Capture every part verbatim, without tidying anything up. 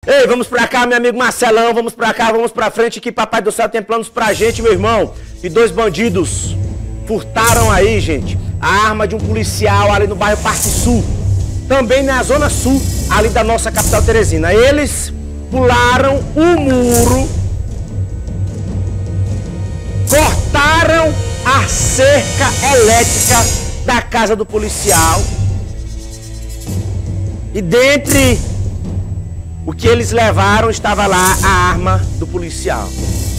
Ei, vamos pra cá, meu amigo Marcelão, vamos pra cá, vamos pra frente, que Papai do Céu tem planos pra gente, meu irmão. E dois bandidos furtaram aí, gente, a arma de um policial ali no bairro Parque Sul, também na zona sul, ali da nossa capital Teresina. Eles pularam o muro, cortaram a cerca elétrica da casa do policial e dentre o que eles levaram estava lá a arma do policial.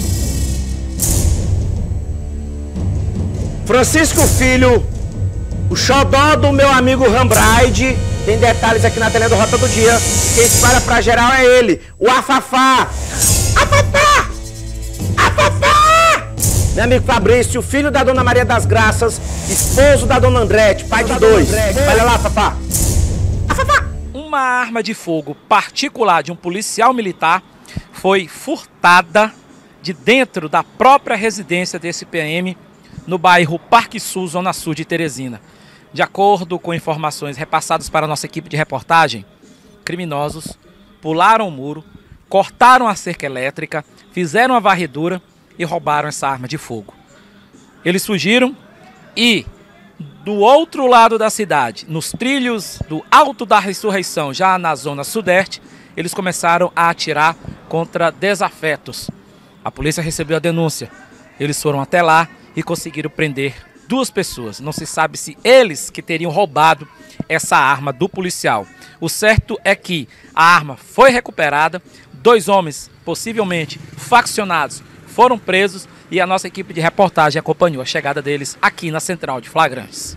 Francisco Filho, o xodó do meu amigo Rambraide, tem detalhes aqui na tela do Rota do Dia. Quem espalha pra geral é ele, o Afafá. Afafá! Afafá! Meu amigo Fabrício, filho da Dona Maria das Graças, esposo da Dona Andrete, pai de dois. Olha lá, Afafá. Afafá! Uma arma de fogo particular de um policial militar foi furtada de dentro da própria residência desse P M no bairro Parque Sul, zona sul de Teresina. De acordo com informações repassadas para a nossa equipe de reportagem, criminosos pularam o muro, cortaram a cerca elétrica, fizeram a varredura e roubaram essa arma de fogo. Eles fugiram e do outro lado da cidade, nos trilhos do Alto da Ressurreição, já na zona sudeste, eles começaram a atirar contra desafetos. A polícia recebeu a denúncia. Eles foram até lá e conseguiram prender duas pessoas. Não se sabe se eles que teriam roubado essa arma do policial. O certo é que a arma foi recuperada, dois homens, possivelmente faccionados, foram presos e a nossa equipe de reportagem acompanhou a chegada deles aqui na Central de Flagrantes.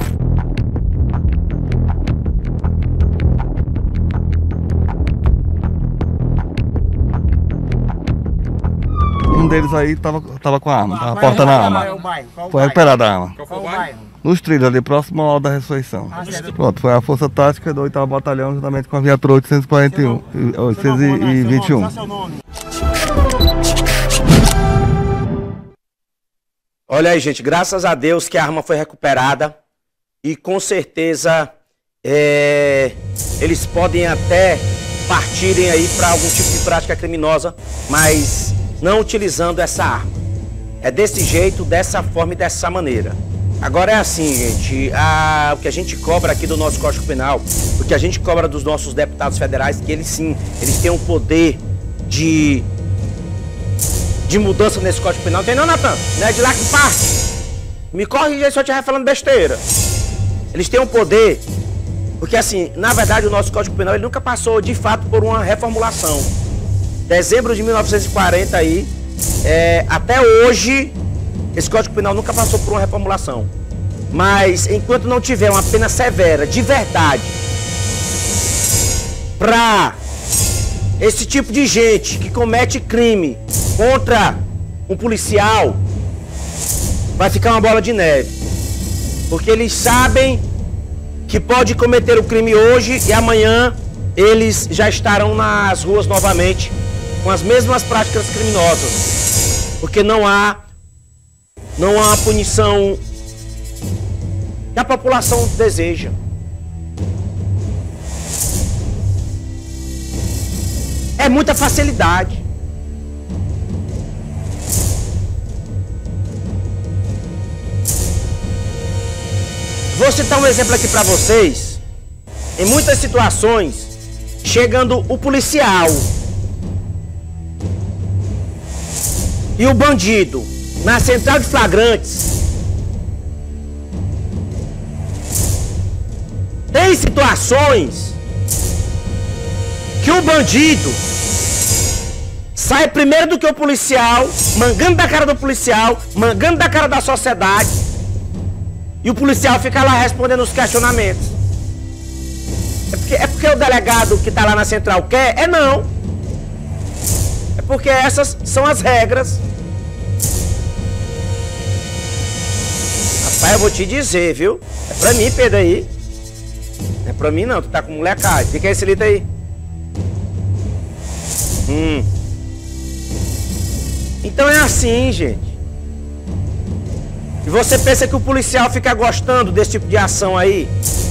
Um deles aí tava, tava com a arma, tava portando a arma. Foi recuperada a arma. Qual foi o bairro? Nos trilhos ali, próximo ao da Ressurreição. Pronto, foi a Força Tática do oitavo Batalhão, juntamente com a viatura oitocentos e quarenta e um, oitocentos e vinte e um. Olha aí, gente, graças a Deus que a arma foi recuperada e com certeza é, eles podem até partirem aí para algum tipo de prática criminosa, mas não utilizando essa arma. É desse jeito, dessa forma e dessa maneira. Agora é assim, gente, a, o que a gente cobra aqui do nosso Código Penal, o que a gente cobra dos nossos deputados federais, que eles sim, eles têm um poder de... de mudança nesse Código Penal. Não tem não, Natan? Não é de lá que parte. Me corrija aí se eu estiver falando besteira. Eles têm um poder, porque assim, na verdade o nosso Código Penal ele nunca passou de fato por uma reformulação. Dezembro de mil novecentos e quarenta aí, é, até hoje, esse Código Penal nunca passou por uma reformulação. Mas enquanto não tiver uma pena severa, de verdade, pra esse tipo de gente que comete crime contra um policial, vai ficar uma bola de neve. Porque eles sabem que pode cometer o crime hoje e amanhã eles já estarão nas ruas novamente com as mesmas práticas criminosas. Porque não há, não há punição que a população deseja. É muita facilidade. Vou citar um exemplo aqui para vocês. Em muitas situações, chegando o policial e o bandido na Central de Flagrantes, tem situações que o bandido sai primeiro do que o policial, mangando da cara do policial, mangando da cara da sociedade, e o policial fica lá respondendo os questionamentos. É porque, é porque o delegado que está lá na central quer? É não. É porque essas são as regras. Rapaz, eu vou te dizer, viu? É pra mim, Pedro, aí. Não é pra mim não, tu tá com molecagem. Fica esse litro aí. Hum. Então é assim, gente. E você pensa que o policial fica gostando desse tipo de ação aí?